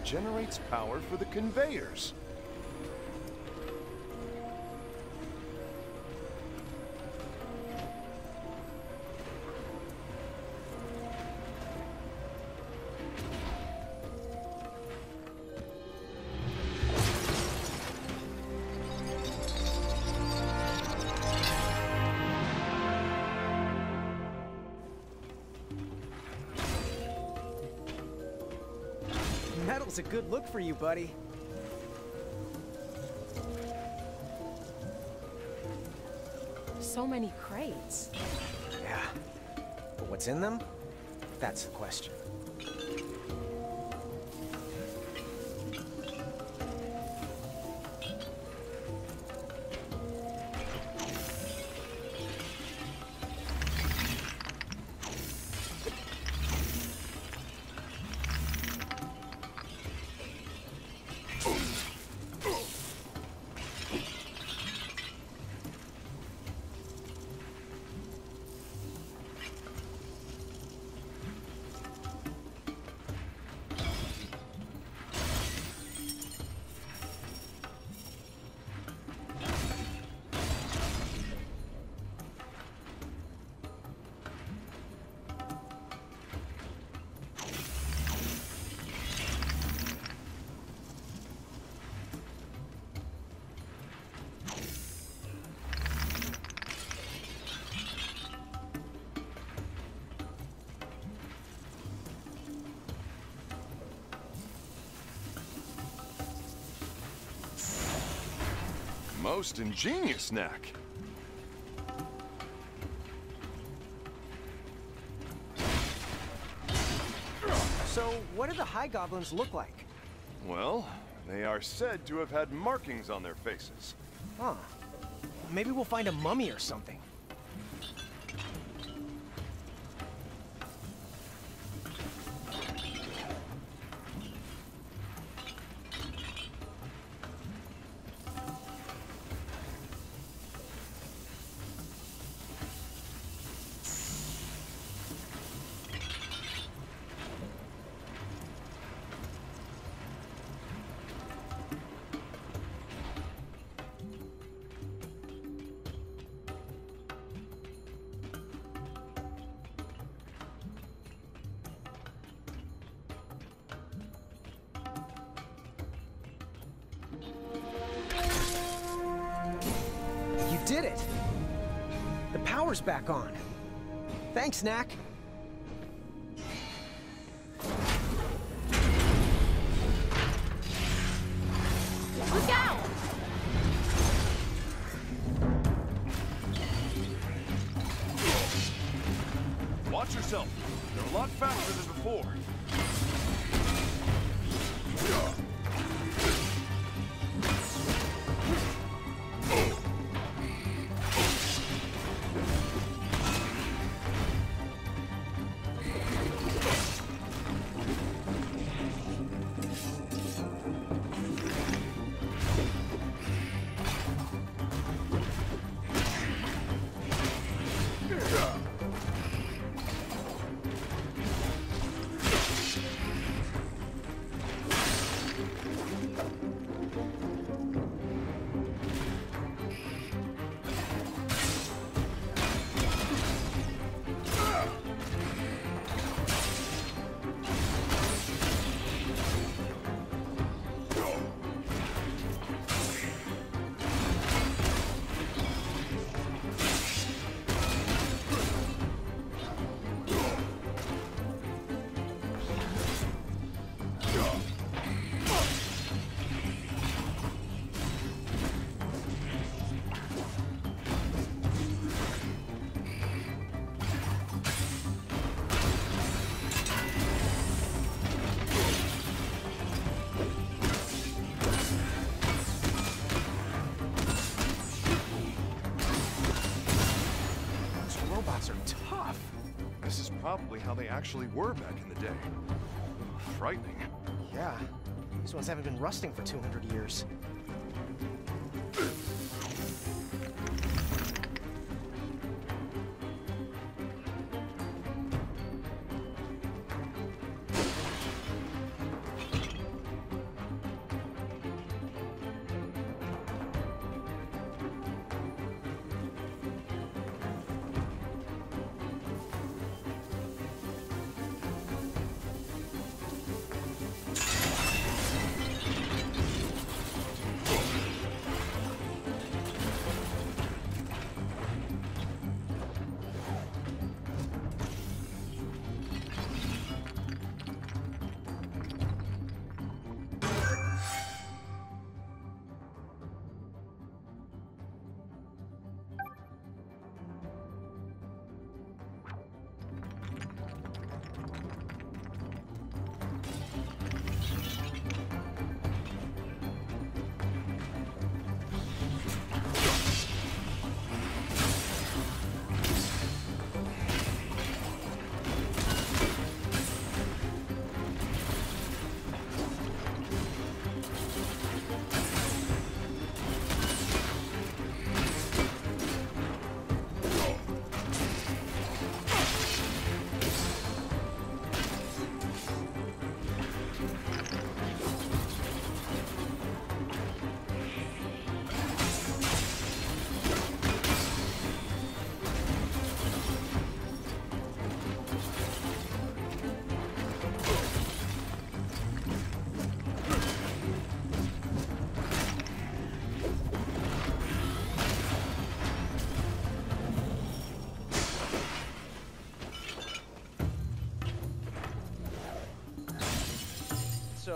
generates power for the conveyors. Metal's a good look for you, buddy. So many crates. Yeah. But what's in them? That's the question. Most ingenious, Knack. So, what do the High Goblins look like? Well, they are said to have had markings on their faces. Huh. Maybe we'll find a mummy or something. Did it! The power's back on. Thanks, Knack. Look out! Watch yourself. They're a lot faster than before. This is probably how they actually were back in the day. Frightening. Yeah. These ones haven't been rusting for 200 years.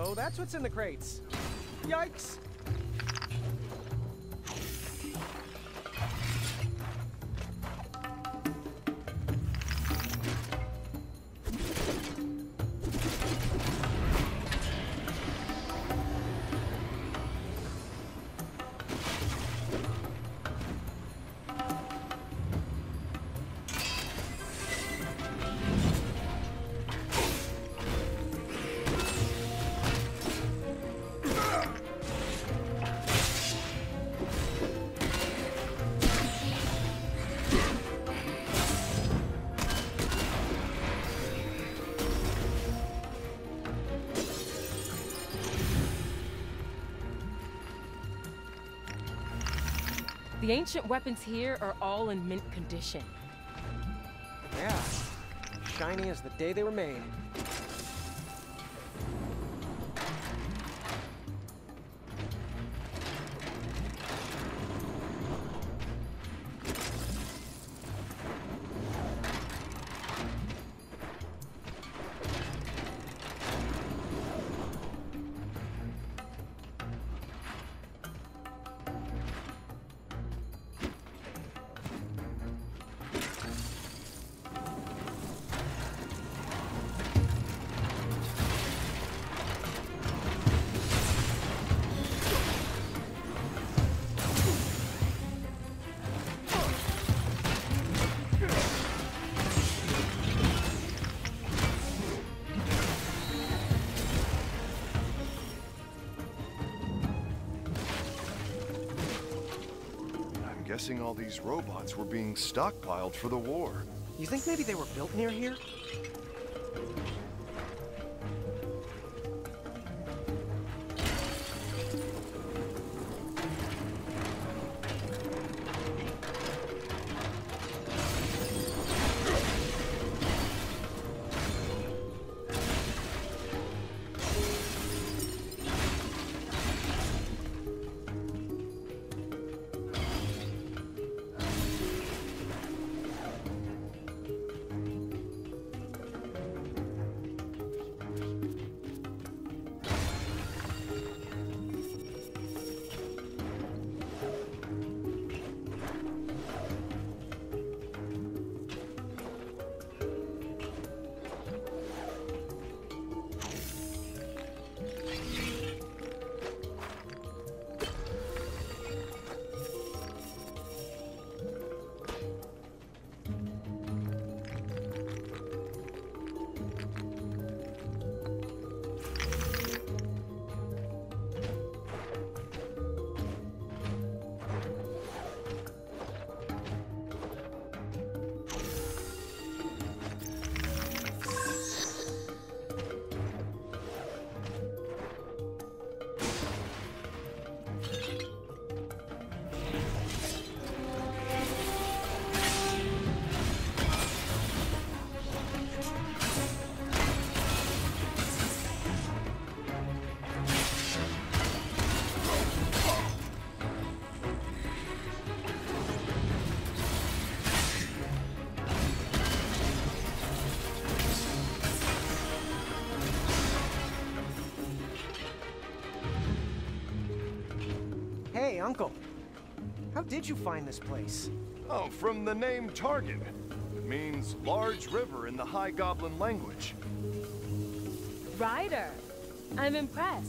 So that's what's in the crates. Yikes! The ancient weapons here are all in mint condition. Yeah. Shiny as the day they were made. Guessing all these robots were being stockpiled for the war. You think maybe they were built near here? Hey, Uncle. How did you find this place? Oh, from the name Target. It means large river in the High Goblin language. Ryder, I'm impressed.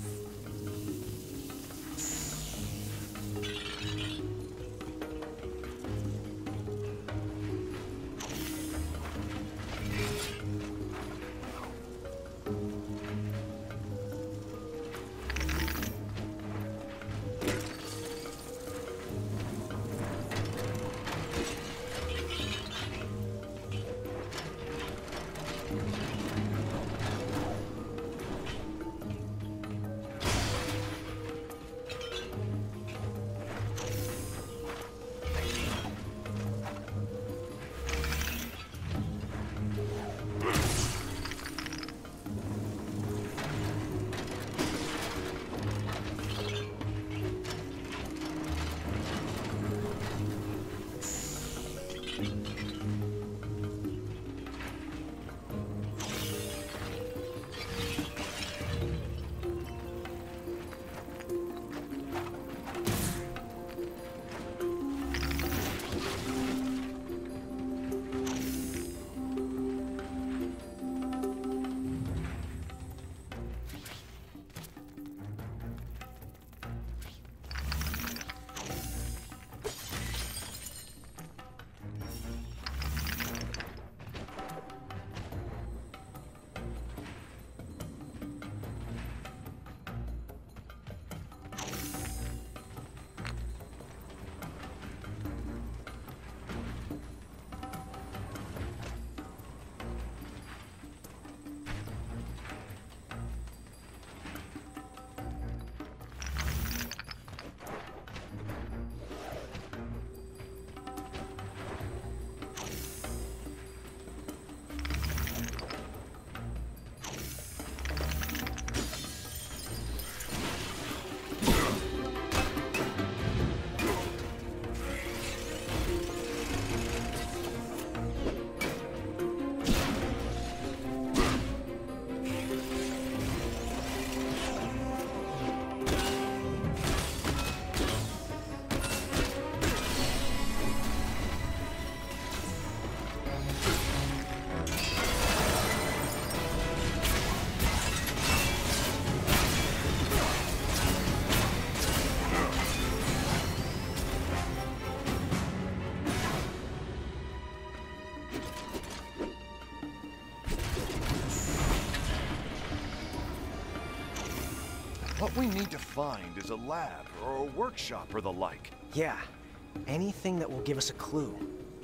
What we need to find is a lab or a workshop or the like. Yeah, anything that will give us a clue.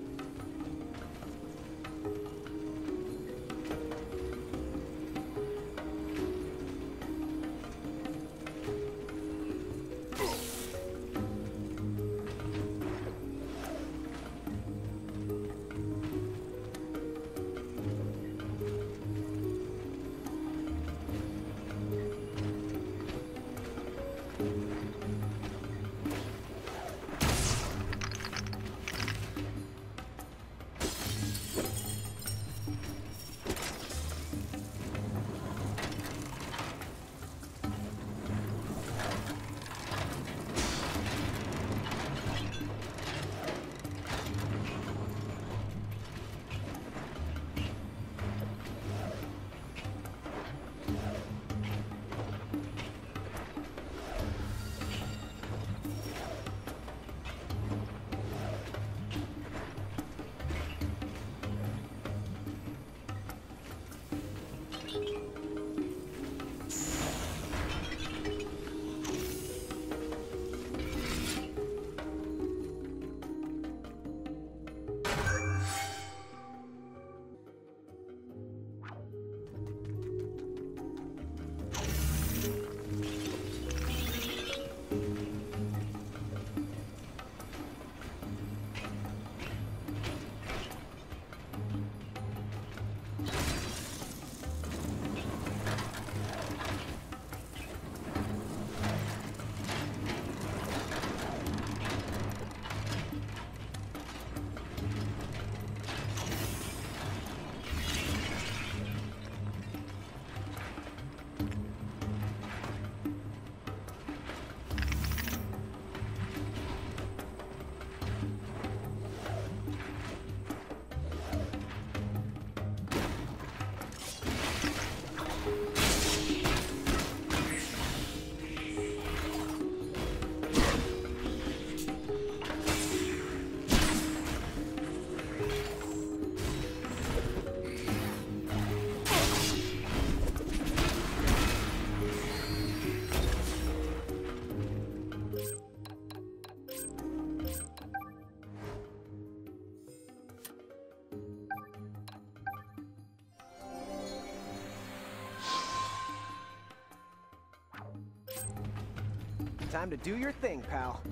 Time to do your thing, pal.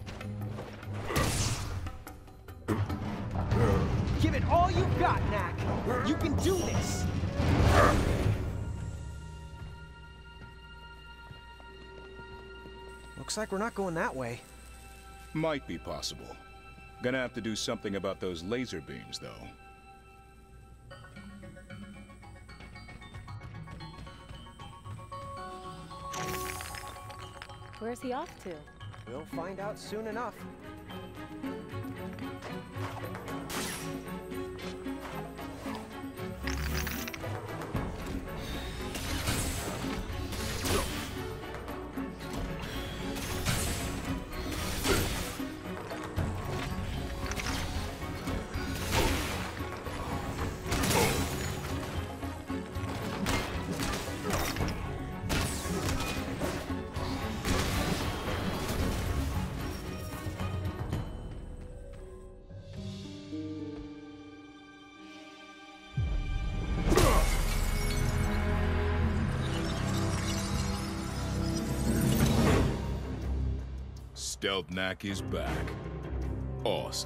Give it all you've got, Knack! You can do this! Looks like we're not going that way. Might be possible. Gonna have to do something about those laser beams, though. Where's he off to? We'll find out soon enough. Stealth Knack is back. Awesome.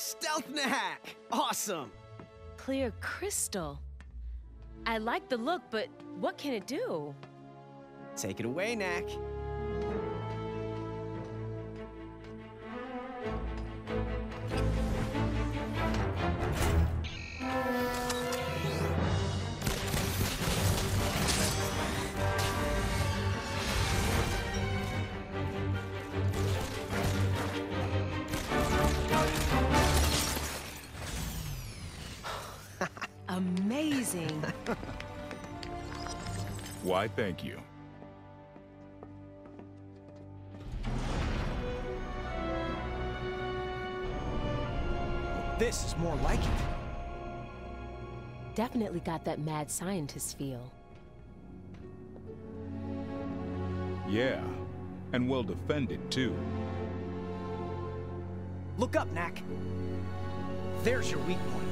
Stealth Knack! Awesome! Clear crystal. I like the look, but what can it do? Take it away, Knack. Amazing. Why, thank you. This is more like it. Definitely got that mad scientist feel. Yeah, and well defended, too. Look up, Knack. There's your weak point.